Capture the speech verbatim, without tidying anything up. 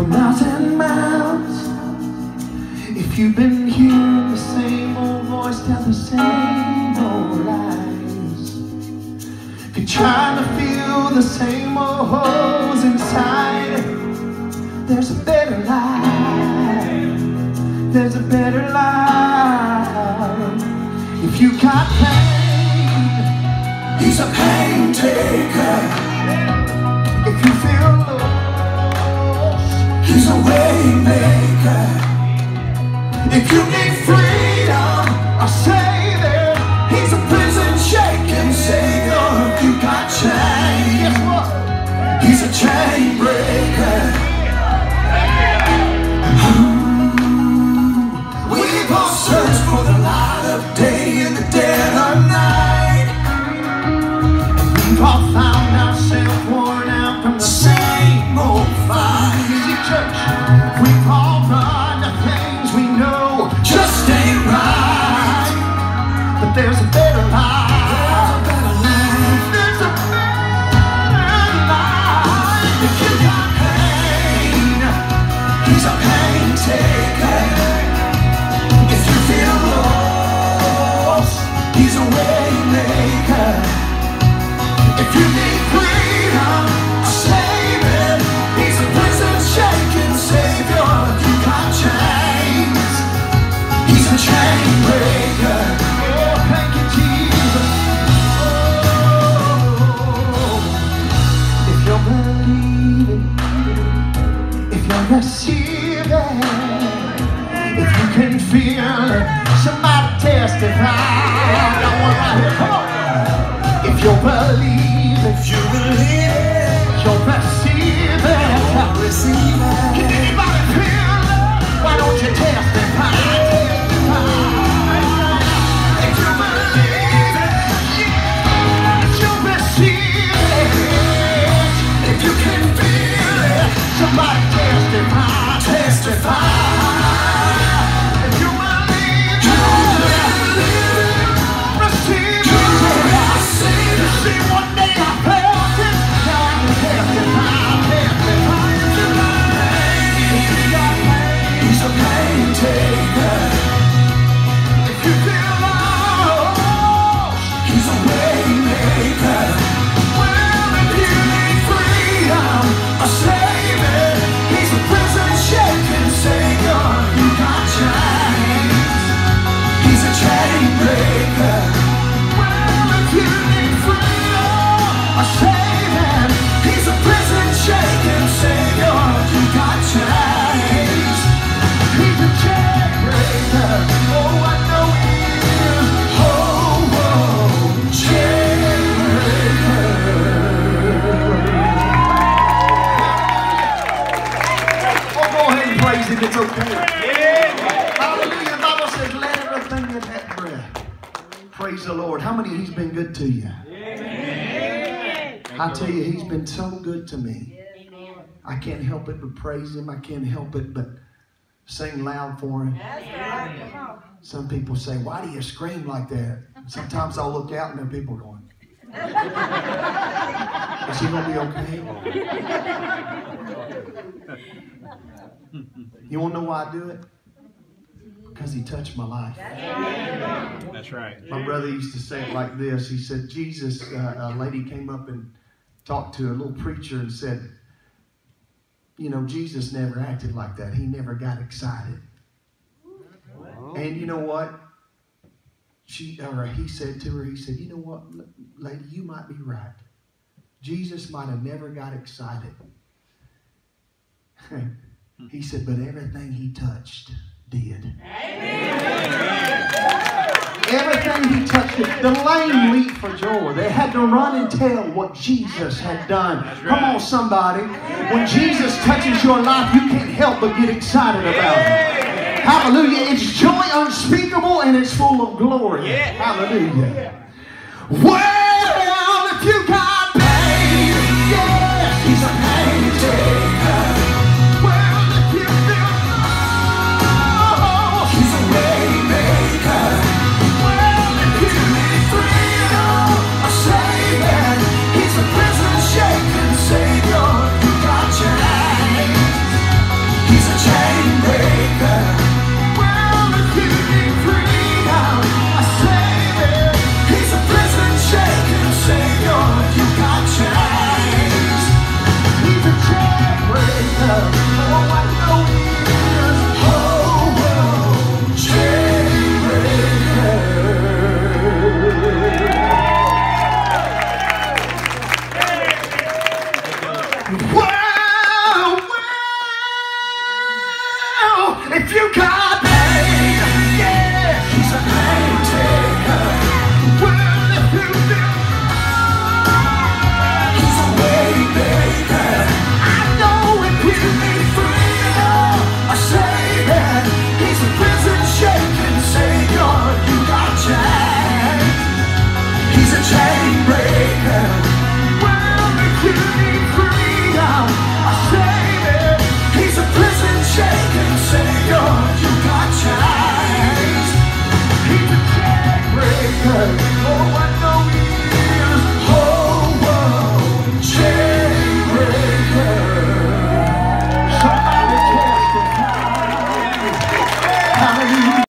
for miles and miles. If you've been hearing the same old voice tell the same old lies, if you're trying to feel the same old holes inside, there's a better life. There's a better life. If you got pain, he's a pain taker. If you feel lost, he's a way maker. If you need freedom, a savior, he's a prison shaking savior. If you got chains, guess what? He's a chain breaker. We've all searched for the light of day in the dead of night. We've all found ourselves worn out from the same old fight. Easy church. We've all run to things we know just ain't right. But there's a better life. There's a better life. If you got pain, he's a pain taker. If you feel lost, he's a way maker. If you need freedom, save it. He's a prison shaking savior. If you got chains, he's a chain breaker. Oh, thank you, Jesus. Oh, if you're believing, if you're receiving, if you can feel it, somebody testify. Got one right here. Come on. If you believe, if you believe it, you'll receive it. Receive it. Can anybody feel it? Why don't you testify? If you believe it, yes, you'll receive it. If you can feel it, somebody testify. Testify. If you believe it, receive it. See, one day I felt it, now I can testify, testify. If you got pain, he's a pain taker. If you feel lost, he's a way maker. Well, if you need freedom, a savior, he's a prison shaking savior. You got chains, he's a chain breaker. Well, if you need freedom, a savior, he's a prison shaking savior. You got chains, he's a chain breaker. Oh, I know he is. Oh, oh, chain breaker. Oh, go ahead and praise him. It's okay. Hallelujah. The Bible says, let everything that hath breath praise the Lord. How many he's been good to you? I tell you, he's been so good to me. I can't help it but praise him. I can't help it but sing loud for him. Some people say, why do you scream like that? Sometimes I'll look out and there are people going, is he going to be okay? You want to know why I do it? Because he touched my life. That's right. My brother used to say it like this. He said, Jesus, uh, a lady came up and talked to a little preacher and said, you know, Jesus never acted like that. He never got excited. And you know what? She, or he said to her, he said, you know what, lady, you might be right. Jesus might have never got excited. He said, but everything he touched did. Amen. Everything he touched, the lame leaped for joy. They had to run and tell what Jesus had done. Right. Come on, somebody. When Jesus touches your life, you can't help but get excited about it. Hallelujah. It's joy unspeakable and it's full of glory. Yeah. Hallelujah. Well, if you got pain, yes, he's a pain taker. Well, if you feel lost, he's a way maker. Well, if you need freedom, a savior, he's a prison shaking savior. You got chains, if you call